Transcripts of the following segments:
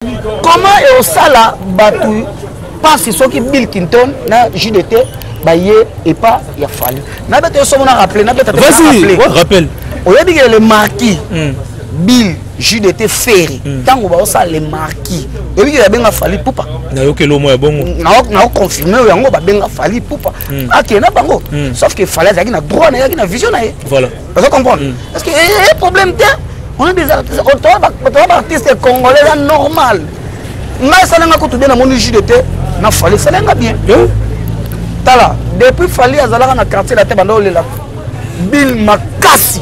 comment et au sala batu pense ce qui Bill Clinton na JDT baye et pas il a fallu na bête so mona rappeler na bête vas-y rappelle au lieu de le marquis Bill JDT Ferry tant on va ça le marquis et lui il a bien fallu poupa na yo ke lo mo ya bongo na confirmer yango ba bien fallu poupa OK na bango sauf que fallait y a droit na y a vision na voilà vous comprenez parce que le problème on a des artistes artistes congolais là normal mais ça n'a pas tout bien dans mon JDT na fallait ça n'a bien tala depuis fallait azala na quartier la tête bando le la Bill Makasi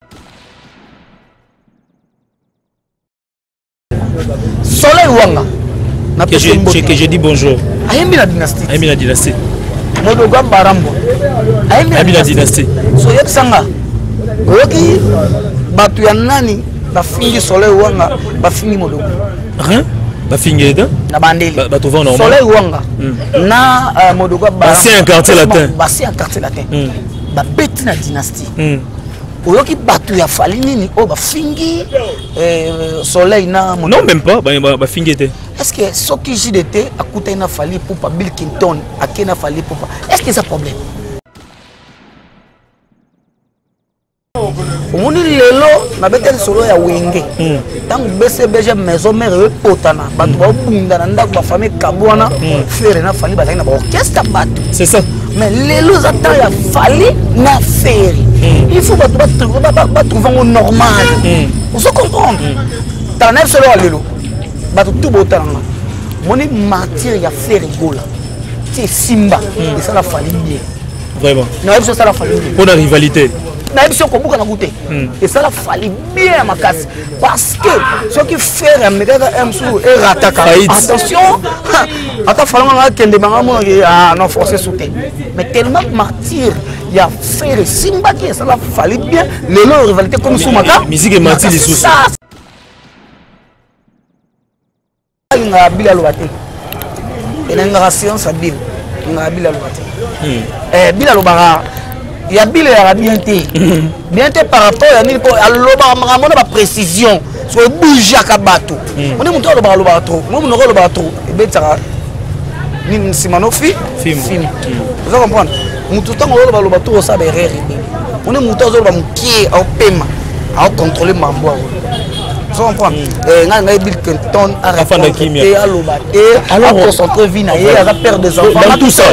Soleil Wanga que j'ai dit bonjour ayembi la dynastie ayembi la dynastie Modoga Barambo ayembi la dynastie so yebsanga oki batu ya nani bafingi Soleil Wanga bafingi Modoga hein bafingi da na bandeli batu va normal Soleil Wanga na Modoga Barambo c'est un quartier latin c'est un quartier latin ba beti na dynastie oyoki batu ya fali nini o bafingi Soleil na non même pas bafingi était est-ce que ce qui JDT a coûté na fali pour Bill Clinton a kena fali pour est-ce que c'est un problème on dit lelo na betel solo ya wenge tant BCBG maison mère e potana batu ba bunda na ndako ba famille kabwana faire na fali ba na orchestre batu c'est ça mais lelo zata ya fali na faire il faut ba trouver un normal on se comprendre tanef solo lelo batu tout botanga moni martyr ya faire gola c'est Simba et ça la fali bien vraiment non ça la fali bien pour la rivalité na biso ko buka na goûter et ça la fallait bien ma casse parce que ce qui fait ameka sou et rataka attention ata falanga kende banga mo non forcer sauter mais tellement martyr il y a faire Simba qui ça la fallait bien le rivalité comme soumaka musique et martyr les sous nga bila lobate et nga science bil nga bila lobate bila lobara il y a bien bien par rapport à l'oba à précision sur le bouger à kabato on est monté au bar trop moi mon rôle trop et ben ça ni simanofi film vous comprenez mon tout temps on le bar trop ça derrière on est monté au bar qui au paiement à contrôler mambo vous comprenez nga Bill Clinton a raconté à l'oba et alors concentrer vie na yé à perdre des enfants dans tout ça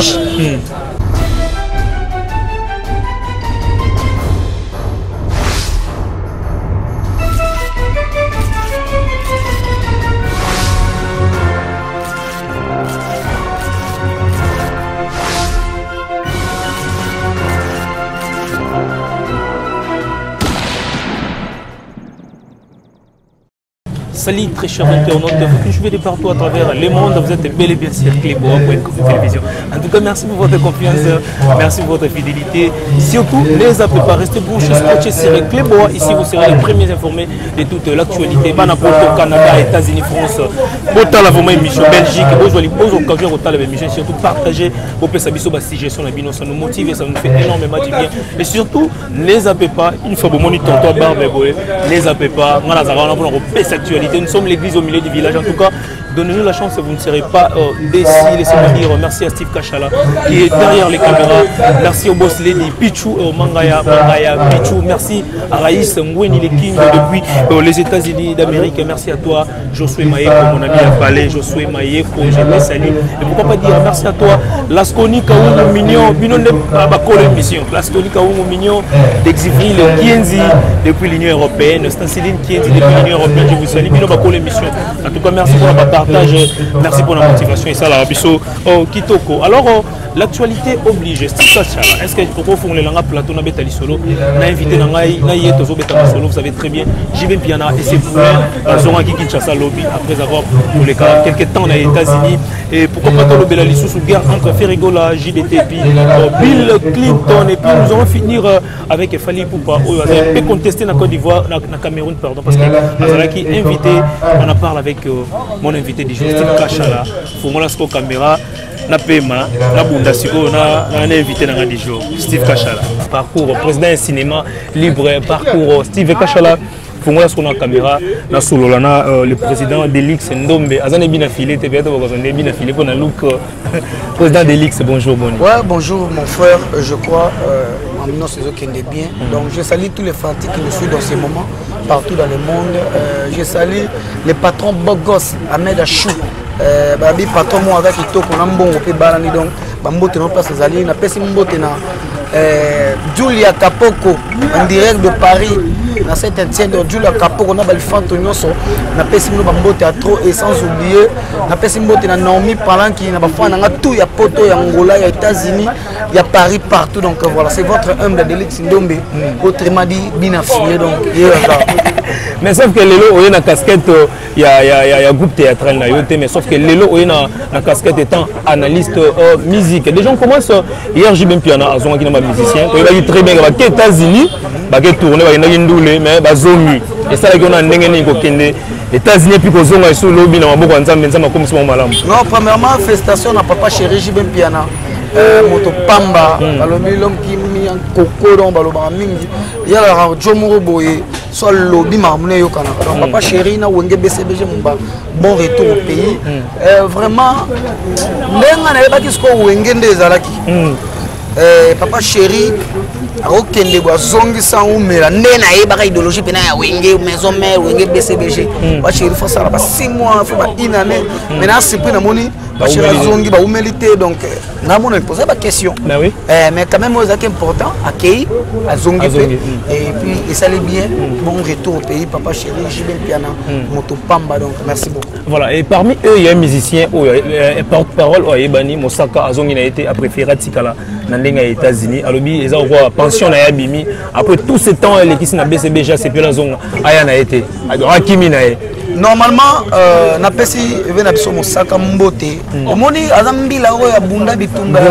Salut très chers internautes, vous suivez de partout à travers le monde, vous êtes bel et bien sur Clébois.com télévision. En tout cas, merci pour votre confiance, merci pour votre fidélité. Surtout, ne zappez pas, restez branchés, scotchés sur Clébois. Ici, vous serez les premiers informés de toute l'actualité. Banapoto, Canada, États-Unis, France, Botal, la vraiment émission, Belgique, aux occasions, Botal, la émission. Surtout, partagez vos pesabiso, suggestions, ça nous motive et ça nous fait énormément du bien. Et surtout, ne zappez pas, une fois que vous monitez ton barbe, ne zappez pas, on a cette actualité. Nous sommes l'église au milieu du village. En tout cas, donnez-nous la chance et vous ne serez pas déçus. Laissez-moi dire merci à Steve Kachala qui est derrière les caméras. Merci au boss Lady Pichou et au Mangaya Pichou. Merci à Raïs Ngweni, les King depuis les États-Unis d'Amérique. Merci à toi, Josué Maïeko, mon ami à Palais. Josué Maïeko, je te salue. Et pourquoi pas dire merci à toi, Lasconi Kaoumou Mignon, Binonde Babako l'émission. Lasconi Kaoumou Mignon, d'Exivry, le Kienzi depuis l'Union Européenne. Stanciline Kienzi depuis l'Union Européenne. Je vous salue. L'émission. En tout cas, merci pour le partage, merci pour la motivation et ça, la biso Kitoko. Alors, l'actualité oblige. Est-ce que vous pouvez faire le plateau na betali solo, na invité na ngai, na yeto zo betali solo, vous savez très bien. J'y vais piano et c'est pour Zora qui Kinshasa lobby après avoir pour les cas quelques temps aux États-Unis et pourquoi pas le belali sous guerre entre Ferrigola, JDT et puis Bill Clinton et puis nous allons finir avec Fali Poupa et contester na Côte d'Ivoire, na Cameroun pardon parce que Azala qui invité. On en parle avec mon invité du jour, Steve Kachala, Fumolasko Caméra, na Pema, na Bundasiko, na invité dans du jour, Steve Kachala. Parcours président du cinéma libre, parcours Steve Kachala. fongola sur la caméra na sololana le président d'Elix Ndombe azane bien affilé te peut-être vous avez bien affilé pour na look président d'Elix. Bonjour Boni. Ouais, bonjour mon frère, je crois en minant ces autres qui est bien. Donc je salue tous les fanatiques qui nous suivent dans ces moments partout dans le monde. Je salue les patrons Bogos Ahmed Achou. Babi patron moi avec Ito qu'on a bon au pays balani donc bambote non pas ces alliés na pesi mbote na Julia Kapoko en direct de Paris na cette entière de Julia Kapoko na balifanto nyonso na pesi mno bambote à trop et sans oublier na pesi mbote na Naomi Palanki na bafana nga tout ya poto ya Angola ya États-Unis ya Paris partout donc voilà c'est votre humble d'Elix Ndombe autrement dit bien affilié donc mais sauf que Lelo oye na casquette il y a groupe théâtral na yote mais sauf que Lelo oye na casquette étant analyste musique. Déjà on commence hier j'ai bien piano azonga ki na ba musicien to ba très bien ba États-Unis ba ke tourner ba na ndule mais ba zomi et ça qui on a ndenge ni ko kende États-Unis puis ko zonga sur lobby na maboko nzambe nzamba comme ça malamu. Non, premièrement félicitations na papa chéri j'ai bien piano moto pamba balobi l'homme qui mis en coco donc baloba mingi ya la jomo boye soit lobby marmone yo kana donc papa chéri na wenge BCBG mba bon retour au pays vraiment ndenga na yeba kisko wenge ndezalaki papa chéri okende bo zongi sa umela ndena yeba idéologie pena ya wenge maison mère wenge BCBG papa chéri faut ça ba 6 mois faut ba une année maintenant c'est plus na moni papa chéri zongi ba humilité donc na mon poser ba question oui. Mais quand même c'est important accueillir à zongi et puis et ça allait bien bon retour au pays papa chéri Jibin Piana moto pamba donc merci beaucoup. Voilà et parmi eux il y a un musicien un porte-parole Oyebani Mosaka azongi na été a préféré tikala na ndenga États-Unis alobi eza quoi pension na yabimi après tout ce temps l'équipe na BCBG c'est plus la zone aya na été Hakimi na normalement na pesi vena biso Mosaka mbote omoni azambila oyo abunda bitumba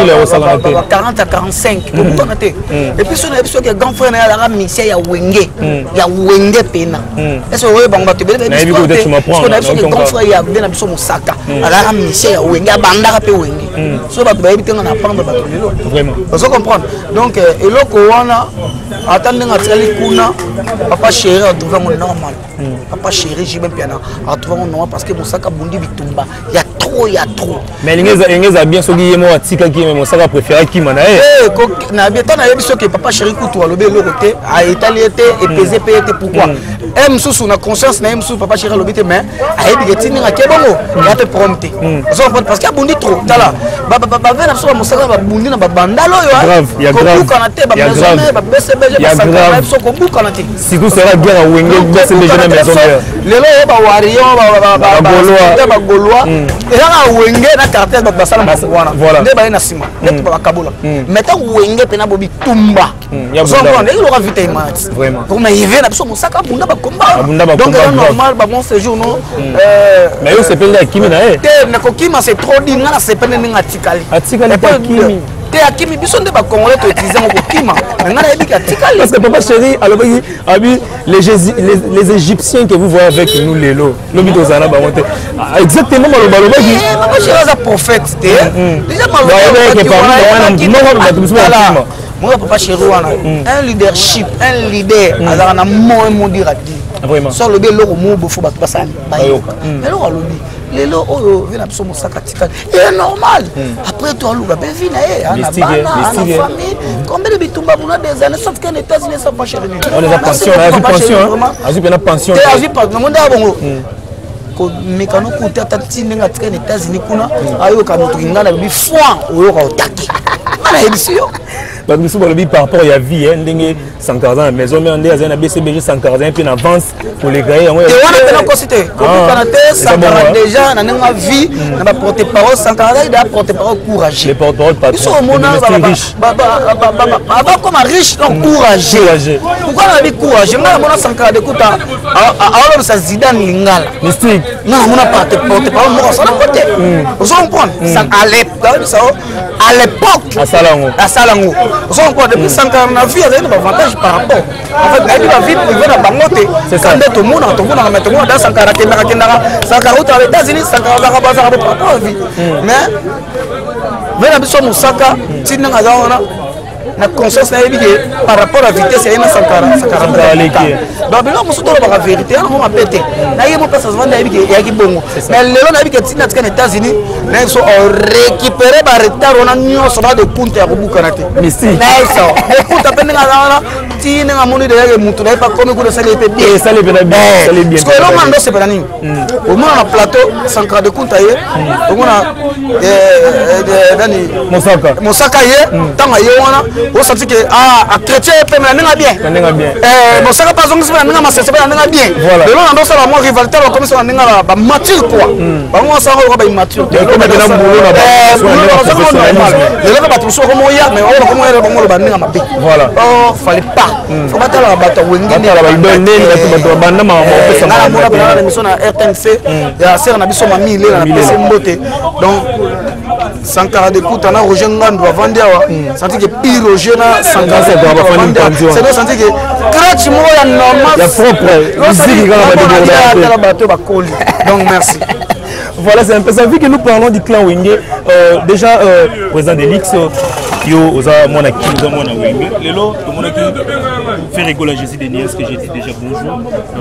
40 à 45 et puis son ebiso que grand frère na la mixer ya wenge pena est-ce que bango te bele parce que grand frère ya vena biso Mosaka ala mixer ya wenge abanda pe wenge so ba ba bitenga na prendre ba lelo vraiment vous comprenez donc eloko wana attendre ngatali kuna papa chéri a trouvé mon normal papa chéri j'ai même piano a trouvé mon normal parce que Mosaka bundi bitumba il y a trop mais l'ingéza bien soki yemo atika ki mais Mosaka préféré ki mana na bien tant na yebiso que papa chéri kutu alobe le côté a italien et pesé payé pourquoi aime sous na conscience na aime sous papa chéri lobité mais a yebi que tini ngake bongo ya te prompter parce que bundi trop tala ba vena so Mosaka ba bundi na ba bandalo yo grave ko kanate ba maison ba BCBG ba saka so ko bu kanate si tout sera bien à wenge BCBG na maison lelo ba wariyo ba goloa et wenge na caractère ba sala wana nde ba na sima nde ba kabola mais ta wenge pena bobi tumba so bon il aura vite image vraiment comme il vient na so Mosaka bunda ba combat donc normal ba bon séjour non mais yo c'est pele Hakimi na te na kokima c'est trop dit ngana c'est pele ngatikali Hakimi te Hakimi biso nde ba congolais to utiliser ngo kokima ngana yebi atikali parce que papa chéri alors abi les égyptiens que vous voyez avec nous lelo lobi tozana ba monter exactement maloba qui papa chéri est un prophète déjà moi papa chéri wana un leadership un leader azana na mo dire à dire vraiment sur le belo mo bo fo ba basali bayoka mais lo alobi lelo oyo vena biso Mosaka tikali et normal après toi luka be vina ana bana ana famille combien de bitumba buna des années sauf qu'en États-Unis ça pas chéri on les a pension azu pena pension azu pas no monde abongo ko mekano kuta tati ninga tika en États-Unis kuna ayo ka mutu ngana bi foi oyo ka otaki mana ebisiyo parce que sur le par rapport à la vie ndenge 140 ans maison mais on est à BCBG 140 puis en avance pour les gars et on a pas cité comme Canada 140 déjà na nga vie na ba porte-parole 140 il a porte-parole courageux les porte-parole pas trop ba comme riche donc courageux pourquoi on a dit courageux nga mona 140 écoute alors ça Zidane Lingala mystique non mona porte-parole moi ça côté vous comprenez ça à l'époque à Salango vous comprenez depuis 140 na vie il y a un avantage par rapport en fait la vie privée na bangote c'est ça tout le monde dans 140 140 aux États-Unis 140 par rapport à vie mais venez biso Mosaka tina ngazana na conscience na yebi par rapport à vitesse ya na 140 donc bilo musuto ba vérité on m'a pété na yemo pesa vendre yebi ya ki bongo mais lelo na yebi que tina tika na États-Unis na so récupérer ba retard on a nyonso ba de compte ya kubuka na te mais si na ça compte apena na tina nga moni de ya mutu na pas comme ko de sale pe bien sale bien parce que l'homme ando c'est pas nini au moins na plateau 140 compte aye au moins dani Mosaka ye tanga ye wana o senti que a chrétien pe na ninga bien Mosaka pas zongi na ninga masese na ninga bien le long ando ça la moi rivalité va commencer na ninga ba mature quoi ba moi ça va ba immature comme na mbolo na ba le long ba tout comme ya mais on comme ya ba ngolo ba ninga mabe voilà oh fallait pas faut pas la bata wengi ni la ba idone ba banda ma mo pesa na mo na émission na RTNC ya ser na biso mami ile na pesa mbote donc 140 écoute on a Roger Ngando vendre senti que pire Roger na 140 c'est donc senti que crutch mo ya normal ya propre musique la bateau ba coller donc merci. Voilà, c'est un peu ça. Vu que nous parlons du clan Wenge, déjà, président de l'X, yo, oza mona ki, oza mona Wenge. Lelo, tout le monde qui fait rigoler Jésus de Niès, que j'ai dit déjà bonjour.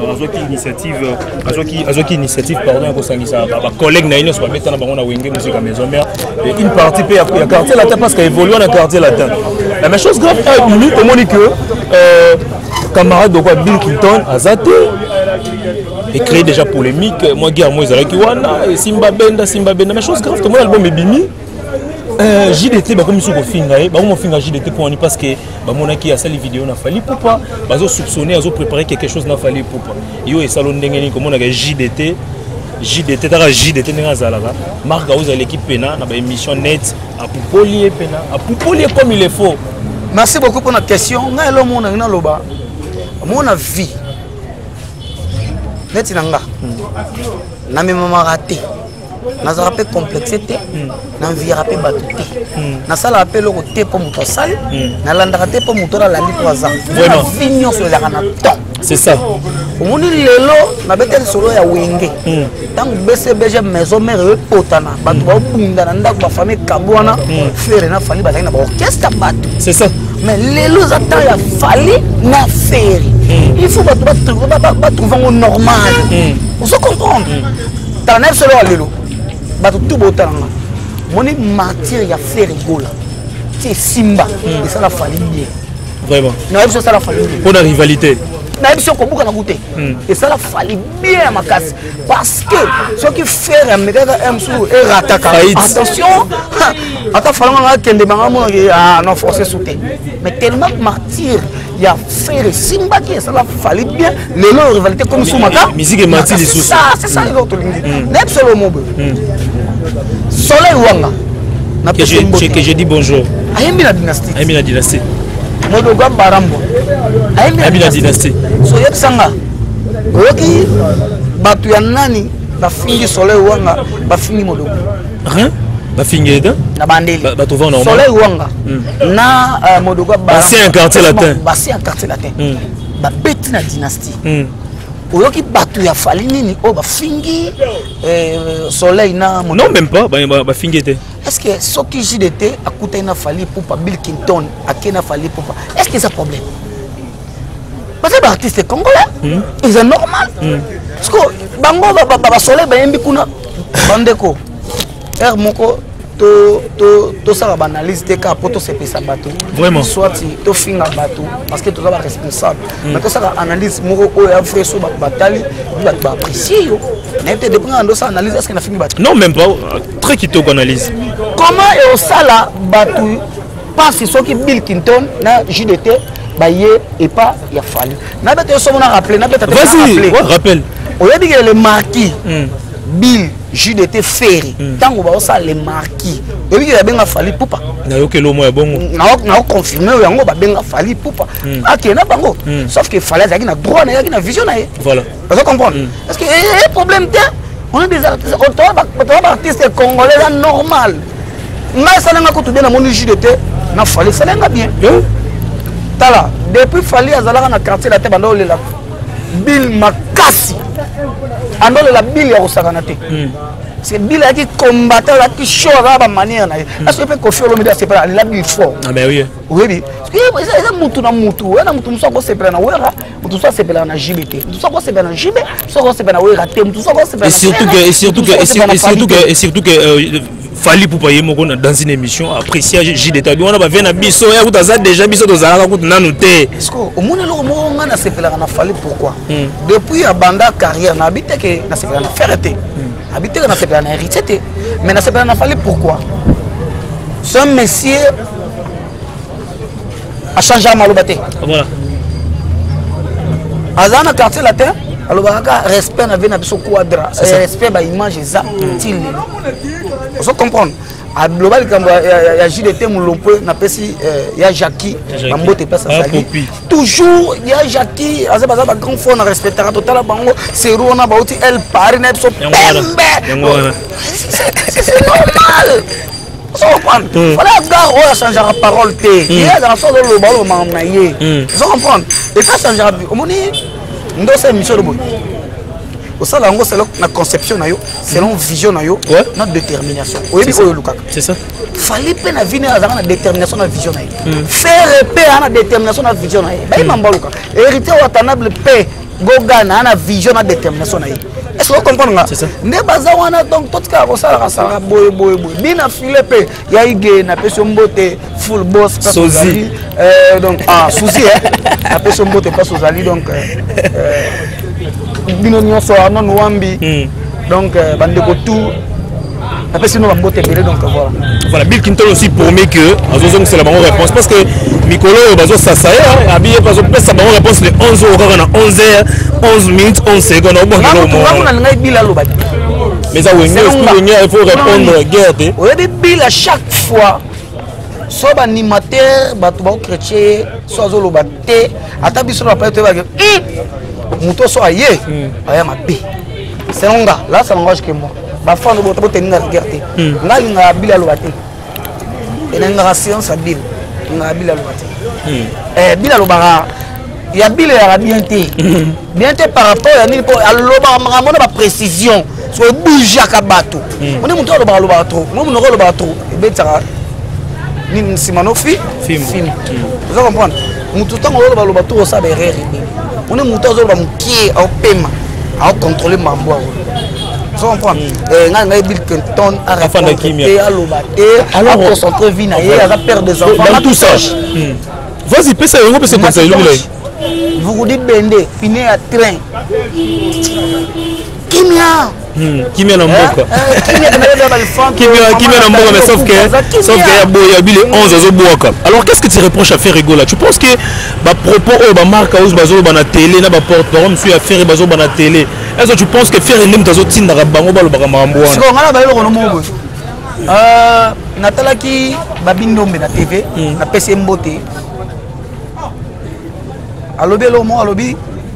Azoki initiative, pardon, à Kosangisa, ma collègue Naïno, soit mettre dans la Wenge, musique à maison mère. Une partie, il y a quartier latin parce qu'elle évolue dans le quartier latin. La même chose grave, tout le monde dit que camarade de quoi Bill Clinton, Azate, et créé déjà polémique. Moi, Guillaume Moïse-Alakiwana, Simba Benda, mais chose grave, moi, l'album est bimi. JDT, comme ils sont au fin, on fait un JDT pour nous parce que mon qui a sali vidéo n'a fallu pour pas, ils ont soupçonné, ils ont préparé quelque chose n'a fallu pour pas. Yo et salon d'engagement comme on a JDT dans JDT n'a zalaga. Marc Gaouz à l'équipe Pena, na émission net à Poupolier Pena, à Poupolier comme il est faux. Merci beaucoup pour notre question. Nga elo mona na loba. Mon vie. Neti nanga. Na me mama raté. Na za rappel complexité. Na vie rappel batuté. Na sala rappel le côté pour muto sal. Na landa raté pour muto la landi 3 ans. Vraiment. Vignon sur la kana temps. C'est ça. Omoni lelo na betel solo ya Wenge. Tant BCBG maison mère potana. Batu ba bunda na ndako ba famille kabwana. Faire na fali ba na orchestre batu. C'est ça. Mais lelo zata ya fali na faire. Il faut pas trouver un normal. On se comprendre. T'as un solo à l'élo. Bato tout beau talent. Mon matière ya faire rigola. C'est Simba. Et ça la fallu bien. Vraiment. Non, ça la fallu bien. Pour la rivalité. Et ça la fallu bien à ma casse. Parce que ce qui fait un sou et rataka. Attention. Attends, fallu qu'il y ait non forcé sauter. Mais tellement martyr. Il y a fait Simba qui ça la fallu bien. Les lots rivalité comme Soumaka. Musique et martyr les sous. C'est ça l'autre ligne. N'est seulement mot. Soleil Wanga. Que j'ai dit bonjour. Ayemi la dynastie. Ayemi la dynastie. Modoga Barambo. Ayemi la dynastie. So yeb sanga. Oyoki batu ya nani bafingi Soleil Wanga bafingi Modoga. Hein? Bafingi eda? Na bandeli. Batu vont normal. Soleil Wanga. Na Modoga Barambo. C'est un quartier latin. C'est un quartier latin. Ba beti na dynastie. Oyoki batu ya fali nini o bafingi Soleil na Modoga. Non même pas bafingi eda. Est-ce que ce qui JDT a coûté une fallu pour Bill Clinton a qui n'a fallu pour est-ce que c'est un problème? Parce que les artistes congolais, ils sont normal. Parce que bango ba soleil ba yembi kuna bandeko. Moko to ça va analyse te ka poto se pesa bateau. Vraiment. Soit to finga bateau parce que tu es responsable. Mais to ça analyse moko o ya frère so ba batali ba apprécier yo. Mais te dépend de ça analyse est-ce que na fingi bateau? Non même pas très kitoko analyse. Comment et au sala bateau passe ce qui Bill Clinton na JDT baye et pas il a fallu. Na bête so mona rappeler na bête vas-y rappelle. Au lieu de le marquis Bill JDT Ferry tango ba ça le marquis et lui il a bien fallu poupa na yo kelo mo ya bongo na confirmer yango ba bien fallu poupa akena bango sauf que fallait ça qui na droit na vision na voilà vous comprenez parce que problème on a des artistes artistes congolais là normal mais ça n'a pas tout bien na mon JDT na fallait ça n'a bien tala depuis fallait azalaka na quartier la tête bando la Bill Makasi andole la bile ya kosakana te c'est bile qui combattant la qui chaud à manière na est-ce que peut confier l'homme de c'est pas la bile fort ah ben oui oui ça mutu na mutu na mutu so ko sepela na wera mutu so sepela na JBT mutu so ko sepela na JB so ko sepela na wera te mutu so ko sepela et surtout que Fali pour payer mon dans une émission apprécier JDT on a bien na biso ya utaza déjà biso tozala ka na noter est-ce que au monde lo mo ngana sepela na Fali pourquoi depuis abanda carrière na habité que na sepela na ferté habité que na sepela na hérité mais na sepela na Fali pourquoi ce monsieur a changé à Malobate. Voilà. Dans le quartier latin, alors respect na vena biso quadra, respect ba image za til. Vous comprenez? A global quand il y a JDT mulompo na pesi ya Jackie, mambote pesa sali. Toujours il y a Jackie, azabaza ba grand fond na respectera total bango, c'est rona ba uti el pari na biso pembe. C'est normal. Voilà, gars, on a changé la parole. Il y a dans son le ballon, on a eu. Vous comprenez? Et ça change la vie. On dit, nous sommes Michel de Boy. Au sein de la conception, selon vision, notre détermination. C'est ça. Il fallait pas la détermination, la vision. Faire paix à la détermination, la vision. Hériter au tanable paix, Gogana, la vision, la détermination. Est-ce que vous comprenez? C'est ça. Ne bazawana donc tout cas ça boy. Bien affilé pe ya ige na peso mbote full boss pas Sozali. Donc souci na peso mbote pas Sozali donc bino nyonso non wambi donc bandeko tout na peso no mbote belé donc voilà. Voilà, Bill Clinton aussi promet que c'est la bonne réponse parce que Mikolo bazo sasaya habillé parce que ça bonne réponse de 11 h on a 11h 11 minutes 11 secondes au bon mais ça il faut répondre guerre. Oui, Bill à chaque fois soit animateur bato ba chrétien soit zolobate ata biso na peut être muto so aye aya mabe c'est longa là ça langage que moi ba fa no boto tenir guerre te ngali nga Bill alobate et nga science à Bill nga Bill alobate Bill alobara ya Bill ya bien te par rapport à ni pour alobara mona ba précision so bouge à kabato on est monté alobara trop moi on alobara trop et betara ni simanofi film vous comprenez mutu tango alobara trop ça derrière on est monté alobara mukie au paiement à contrôler mambo vous comprenez nga Bill Clinton a raconté alors concentrer vie na ye a perdre des enfants dans tout ça vas-y pesa yango pesa conseil lui vous vous dites bende piné à train Kimia na mboka Kimia na mboka mais sauf que ya boya bile 11 azo boka. Alors qu'est-ce que tu reproches à faire rigola? Tu penses que ba propos ba marque house bazo ba na télé na ba porte-parole monsieur à faire bazo ba na télé. Est-ce que tu penses que faire ndem tazo tinda ka bango ba lo ba mambo wana? Siko ngala ba lo kono mo. Natalaki babindombe na TV na PC Mbote. Alobi lo mo alobi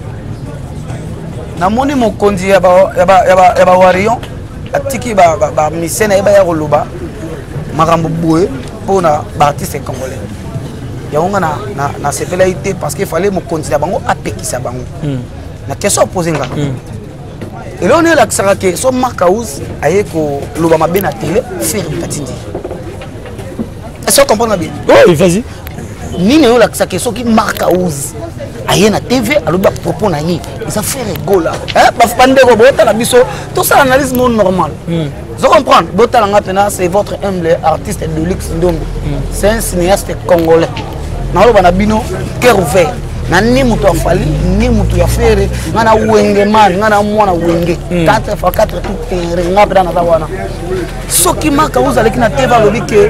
namoni mokonzi ya ba warion atiki ba misena eba ya koloba makambo boye pona ba artiste congolais ya onga na sepela ité parce qu'il fallait mokonzi ya bango apekisa bango na question poser nga et là on est là que so Marcaus aye ko loba mabe na télé faire katindi est-ce que comprendre bien? Oui, vas-y. Nini yo la question qui Marcaus aye na TV aloba propos na ni ça fait rigola ba fande ko bota la biso tout ça analyse non normal vous comprenez bota la ngapena c'est votre humble artiste de luxe Ndombe c'est un cinéaste congolais na loba na bino cœur ouvert na ni muto afali ni muto ya fere ngana wenge man ngana mwana wenge 4x4 tout terre ngapena na wana soki Marcaus avec na TV alobi que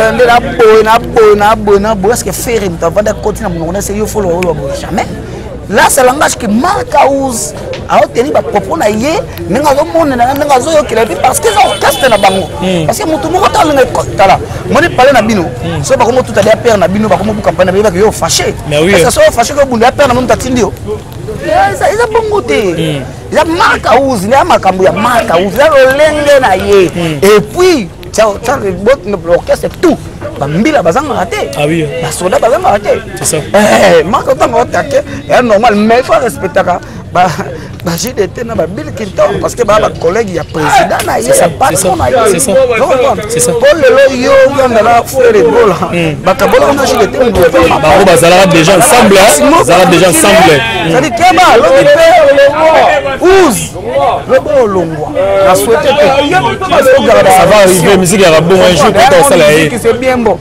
na boy est-ce que faire mutavanda continue mon c'est yo follow jamais là c'est langage que Marcaus a obtenu ba propos na ye ninga zo mona ninga zo yo kila parce que ça orchestre na bango parce que mutu moko tala na kotala moni parler na bino so ba komo tout à père na bino ba komo bu campagne na ba yo fâché parce que so fâché ko bunda père na mutu tindio ça ils a bongo te ya Marcaus ni amakambo ya Marcaus la lolenge na ye et puis l'orchestre tout bambila bazanga raté ah oui la soda bazanga raté c'est ça Marcaus tango attaqué et normal mais il faut respecter JDT na Bill Clinton parce que ba collègue ya président na yé patron na yé c'est ça pour le yo yanda la frère de bola ba kabola on a JDT on doit ba bazala déjà ensemble ça dit que ba le ouz le bon longwa la souhaité que ça va arriver musique ya bon un jour quand ça là c'est bien bon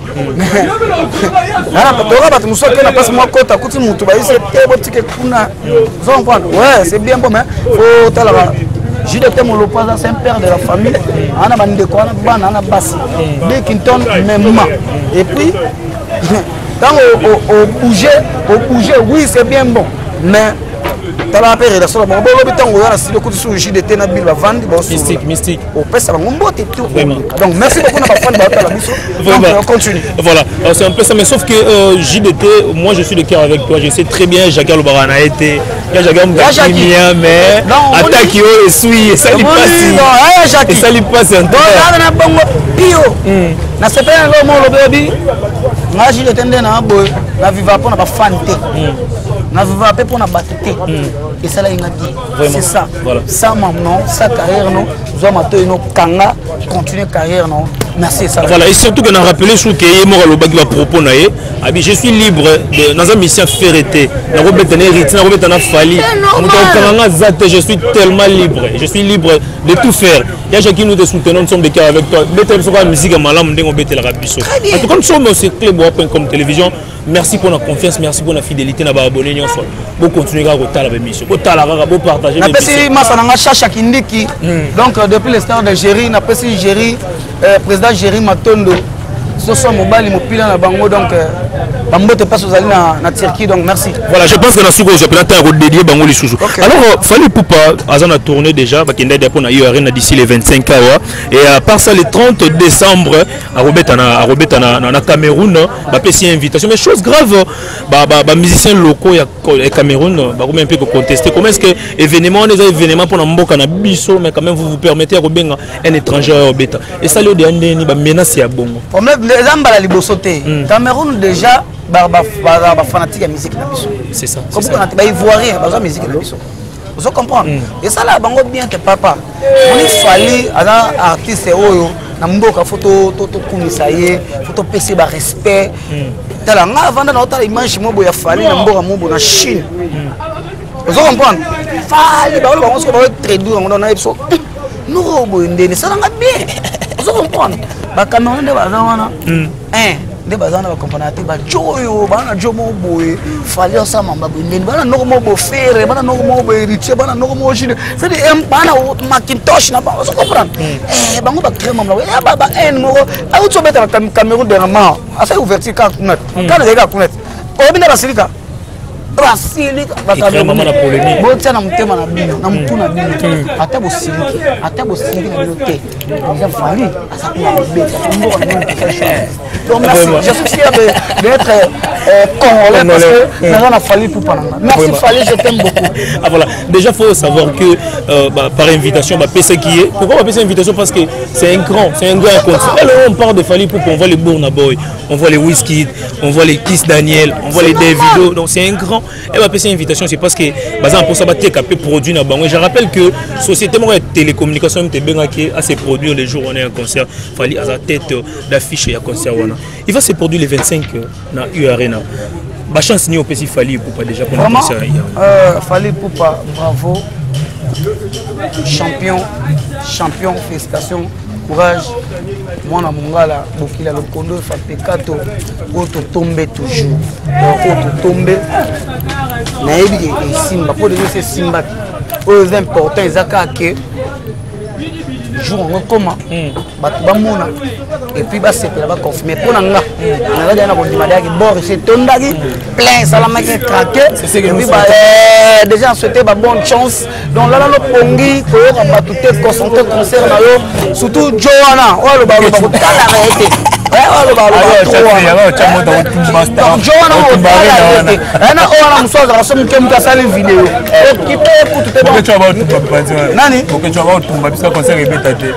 ah ba ba muso que na passe moi kota kuti mutu ba ise tebo tike kuna zon prendre ouais c'est bien bon mais faut talaba JDT Molopaza c'est un père de la famille ana bandeko ana bana ana basi Bill Clinton même et puis quand au bouger oui c'est bien bon mais tala père de solo bon lobi tango yana silo kuti sur JDT na Bill vandi bon mystique au pesa ba ngombo tout donc merci beaucoup na ba fan ba tala biso on continue voilà c'est un peu ça mais sauf que JDT moi je suis de cœur avec toi je sais très bien Jacques Lobarana a été Jacques mais attaque yo et suit ça lui passe et ça lui passe un peu na bongo pio na sepena lo mo lo baby na JDT ndena boy na viva pour na ba fan te na viva pe pour na batete et ça là c'est ça voilà. Ça maman sa carrière non zo mato no kanga continuer carrière non merci ça voilà et surtout que on a rappelé sur que mo lo bagi va propos na ye abi je suis libre de dans une mission ferreté na robetana héritier na robetana fali kanga zate je suis tellement libre je suis libre de tout faire il y a qui nous te soutenons nous sommes de cœur avec toi betel sur la musique malam ndengo betel rabiso en tout cas nous sommes aussi club.com télévision merci pour la confiance merci pour la fidélité na ba abonné nyonso bo continuer à rotala ba mission bo tala bo partager na pesi masana chacha kindiki donc depuis les stars de Géry na pesi Géry président Géry Matondo ce sont mobile mopila na bango donc bambote passe aux alliés na Turquie donc merci voilà je pense que na suko je peux à dédier bango les sous alors fallait poupa azana tourner déjà ba kenda pour na arena d'ici les 25 heures et à part ça le 30 décembre à Robetana na Cameroun ba pesi invitation mais chose grave ba musiciens locaux ya Cameroun ba comme un peu contester comment est-ce que événement des événements pour na mboka na biso mais quand même vous permettez à robenga un étranger à Robeta et ça le dernier ni ba menace ya bongo les ambala libosoté Cameroun déjà fanatique de musique na biso c'est ça comme on ba ivoirien ba musique na biso vous comprenez et ça là bango bien te papa on il fallait à artiste oyo na mboka photo to kumisa ye photo PC ba respect tala nga vanda na otala image mobo ya fali na mboka mobo na Chine vous comprenez fali ba on se ba très dur on a biso no robo ndene ça nga bien vous comprenez ba Cameroun de baza wana de baza na ba componente ba joyo bana jomo boy fali ça mamba ndene bana no mo fere bana no mo héritier bana no mo Chine c'est des bana Macintosh na ba vous comprenez bango ba créer mamba ba mo a utso beta Cameroun dernièrement asa ouverture ka kunet kana ga kunet obina basilika Brasilia maman la polémique botia na mutema na bino na mutu na bino ata bo siliki na bino te déjà fali asa kuna beta mbo donc merci je suis fier d'être congolais parce que nous avons fallu pour parler merci Fali je t'aime beaucoup voilà déjà faut savoir que par invitation PC qui est pourquoi on appelle ça invitation parce que c'est un grand concert on parle de Fali pour on voit les Burna Boy on voit les Wizkid on voit les Kiss Daniel on voit les Davido donc c'est un grand et va passer invitation c'est parce que bazan pour ça ba TKP produit na bango je rappelle que société de télécommunication MTB qui a ses produits les jours on est un concert Fali à sa tête d'affiche à concert wana il va se produire les 25 na U Arena ba chance ni au PC Fali pour pas déjà pour le concert Fali Poupa bravo champion félicitations courage moi na mongala bokila le kondo fa pekato auto tomber toujours auto tomber na yebi simba pour dire c'est simba aux important ezaka ke jour on comment batu bamona et puis ba sepela ba confirmer pour nga na ga na ko dimada ki bord c'est tondaki plein salama ki craqué et puis ba déjà souhaiter ba bonne chance donc là no pongi ko yo ba tout te concentrer concert na yo surtout Joanna o lo ba ko tala arrêter o lo ba donc Joanna o ba arrêter ana o ana msoza ka somo ke mka sali vidéo équipe écoute te bon tu vas tout nani que tu vas tout ba bisa concert ebeta te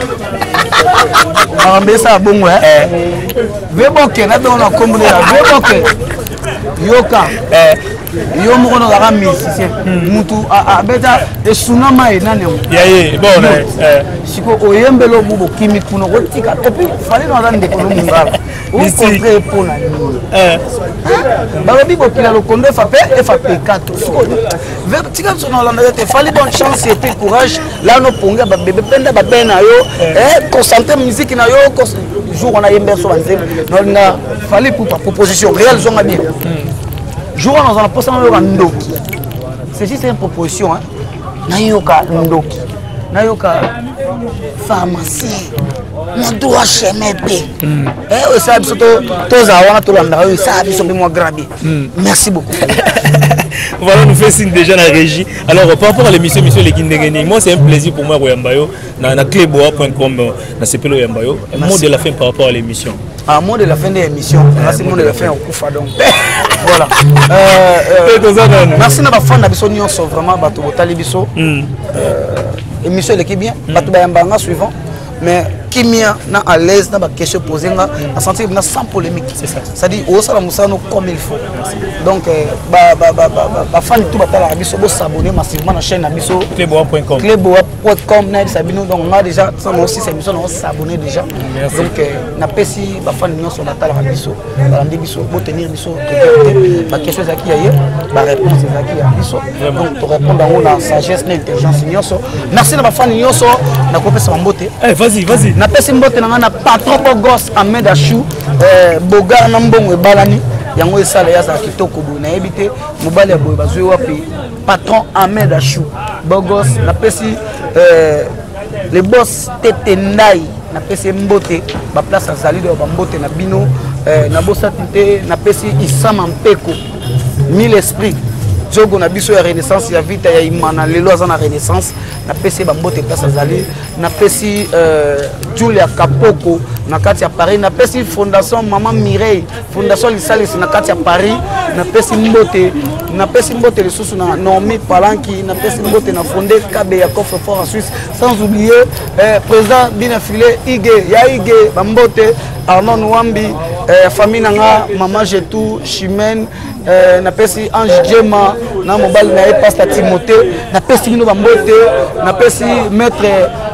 ça bon ouais Veboke na be on a combiné Veboke yoka yo moko no la musicien mutu a beta de tsunami nani yaye bon siko oyembelo bubo kimi kuno kotika epi fallait no azande kono mungala o contre pona ba bibo kila lo kondo FAP4 siko vertical son Hollande te fallait bonne chance et puis courage là no ponga ba bébé penda ba bena yo concentrer musique na yo jour on a yember so banze no na fallait pour proposition réelle zonga bien jour on a posé no ndoki c'est juste une proposition hein nayoka ndoki nayoka pharmacie mon doigt chemin bé ça biso toza wana tolanda ça biso moi grabi merci beaucoup. Voilà, nous fait signe déjà la régie. Alors, par rapport à l'émission, monsieur Lekindengeni, moi c'est un plaisir pour moi Royambayo, na cleboa.com, na CPLO Yambayo. Un mot de la fin par rapport à l'émission. Un mot de la fin de l'émission. Merci, mot de la fin au Koufa donc. Voilà. Merci na ba fan na biso nyonso vraiment bato botali biso. Émission l'équipe bien, bato ba yambanga suivant. Mais qui m'a à l'aise dans la question posée, on a senti sans polémique. C'est ça. C'est-à-dire, on s'est comme il faut. Donc, les fans tout s'abonner massivement à la chaîne cleboa.com. Cleboa.com, donc on a déjà, aussi cette émission, on s'abonner déjà. Donc, on a pas si les fans sur la table à biso, pour tenir biso, la question est qui ailleurs, la réponse est qui ailleurs. Donc, pour répondre à la sagesse, l'intelligence, merci à la fans, on a coupé sa beauté. Vas-y. Na pesi mbote na patron Bogos Ahmed Achou boga na mbongo ebalani yango esala ya za kitoko bo na ebité mobali ya boye bazwe wapi patron Ahmed Achou Bogos na pesi les boss Tetendai na pesi mbote ba place azali do ba mbote na bino na bossa tinte na pesi Isama Mpeko mille esprit Jogo na biso ya renaissance ya vita ya imana lelo azana renaissance na pesi ba mbote place azali na pesi Julia Kapoko na kati ya Paris na pesi fondation Maman Mireille fondation Lisalis na kati ya Paris na pesi mbote lisusu na Nomi Palanki na pesi mbote na fondé KB ya Coffre-Fort en Suisse sans oublier président Binafile Ige ba mbote Arnaud Nwambi famille nanga Maman Jetou Chimène na pesi Ange Djema na mobile na pasteur Timothée na pesi bino ba mbote na pesi maître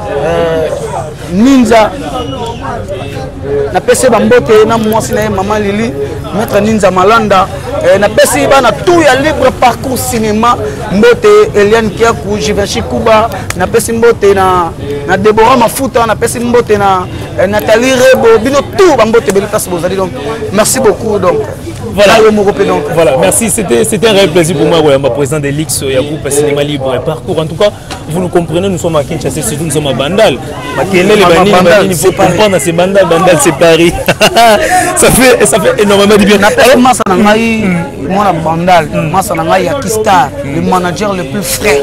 Ninja na pesi ba mbote na mwasi na Maman Lili maître Ninja Malanda na pesi bana tout ya libre parcours cinéma mbote Eliane Kiaku Jivachi Kuba na pesi mbote na Deborah Mafuta na pesi mbote na Nathalie Rebo bino tout ba mbote beli place bozali donc merci beaucoup donc voilà, merci, c'était un réel plaisir pour moi, ma président de l'X, il y a groupe Cinéma Libre et Parcours. En tout cas, vous nous comprenez, nous sommes à Kinshasa, surtout nous sommes à Bandal. Il faut comprendre, c'est Bandal, c'est Paris. ça fait énormément de bien. Bandal, le manager le plus frais.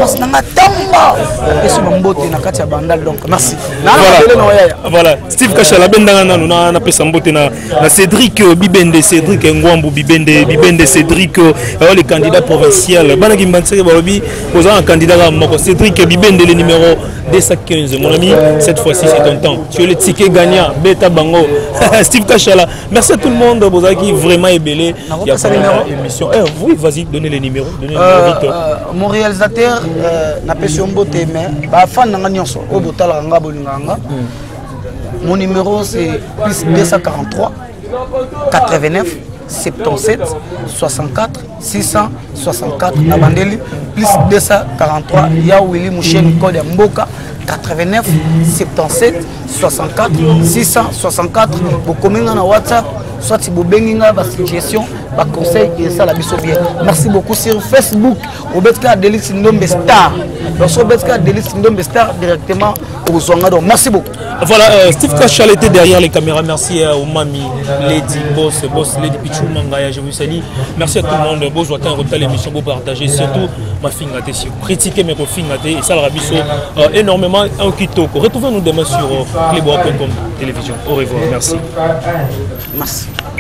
Merci. Voilà, Steve Kachala, nous avons appelé Cédric Bibende, Cédric Ngwambu Bibende Cédric le candidat provincial banaki mbanseke balobi posant un candidat Cédric Bibende le numéro 215 mon ami cette fois-ci c'est ton temps tu es le ticket gagnant beta bango Steve Kachala merci à tout le monde bozaki vraiment ébélé il y a pas émission oui vas-y donnez les numéros mon réalisateur na pession beauté mais ba fan nga nyonso o botala nga bolinganga mon numéro c'est plus 243 89 77 64 664 Nabandeli plus 243 ya Willy Mouchen code ya Mboka 89 77 64 664 vous communiquez na WhatsApp soit si vous benginga ba suggestion ba conseil et ça la biso bien merci beaucoup sur Facebook au Betka Delix Ndombe Star lorsque Betka Delix Ndombe Star directement au Zongado merci beaucoup. Voilà, Steve Kachal était derrière les caméras. Merci au Mami, Lady, Boss, Lady Pichou, Mangaya, je vous salue. Merci à tout le monde. Bon, je vois l'émission, vous partagez. Surtout, ma fille gâtée, si vous critiquez mes filles gâtées, et ça, le rabisso énormément en Kitoko. Retrouvez-nous demain sur cleboa.com télévision. Au revoir, merci. Merci.